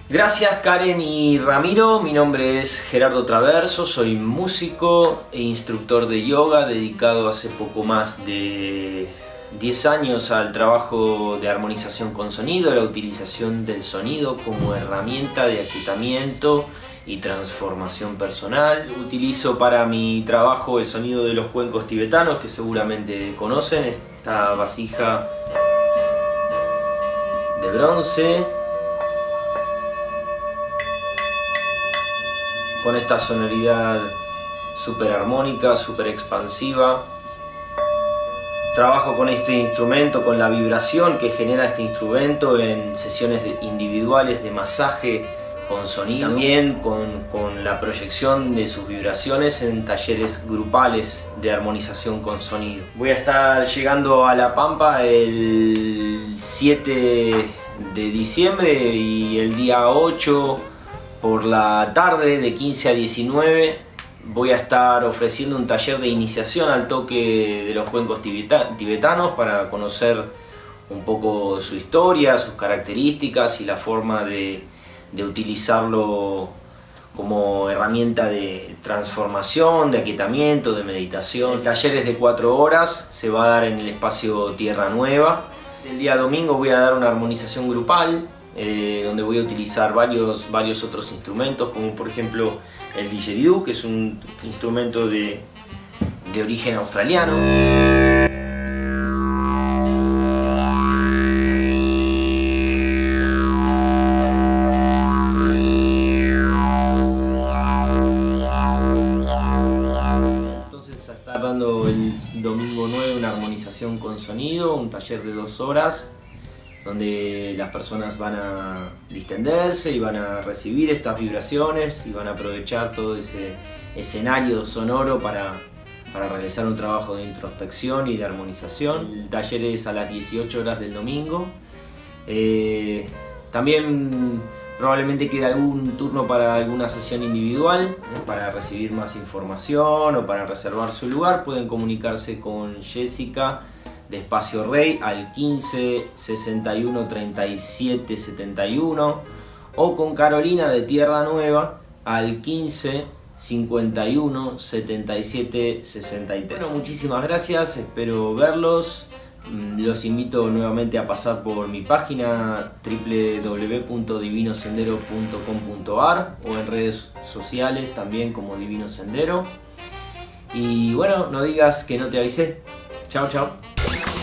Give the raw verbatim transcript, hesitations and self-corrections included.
Gracias Karen y Ramiro, mi nombre es Gerardo Traverso, soy músico e instructor de yoga dedicado hace poco más de diez años al trabajo de armonización con sonido, la utilización del sonido como herramienta de aquietamiento y transformación personal. Utilizo para mi trabajo el sonido de los cuencos tibetanos, que seguramente conocen, esta vasija de bronce con esta sonoridad súper armónica, súper expansiva. Trabajo con este instrumento, con la vibración que genera este instrumento en sesiones de, individuales de masaje con sonido. También con, con la proyección de sus vibraciones en talleres grupales de armonización con sonido. Voy a estar llegando a La Pampa el siete de diciembre y el día ocho por la tarde de quince a diecinueve voy a estar ofreciendo un taller de iniciación al toque de los cuencos tibeta tibetanos para conocer un poco su historia, sus características y la forma de, de utilizarlo como herramienta de transformación, de aquietamiento, de meditación. El taller es de cuatro horas, se va a dar en el espacio Tierra Nueva. El día domingo voy a dar una armonización grupal, Eh, donde voy a utilizar varios, varios otros instrumentos, como por ejemplo el didgeridoo, que es un instrumento de, de origen australiano. Entonces está dando el domingo nueve una armonización con sonido, un taller de dos horas, donde las personas van a distenderse y van a recibir estas vibraciones y van a aprovechar todo ese escenario sonoro para, para realizar un trabajo de introspección y de armonización. El taller es a las dieciocho horas del domingo. Eh, también probablemente quede algún turno para alguna sesión individual, ¿eh? Para recibir más información o para reservar su lugar pueden comunicarse con Jessica de Espacio Rey al quince sesenta y uno treinta y siete setenta y uno o con Carolina de Tierra Nueva al quince cincuenta y uno setenta y siete sesenta y tres. Bueno, muchísimas gracias, espero verlos. Los invito nuevamente a pasar por mi página w w w punto divino sendero punto com punto a r o en redes sociales también como Divino Sendero. Y bueno, no digas que no te avisé. Chao, chao.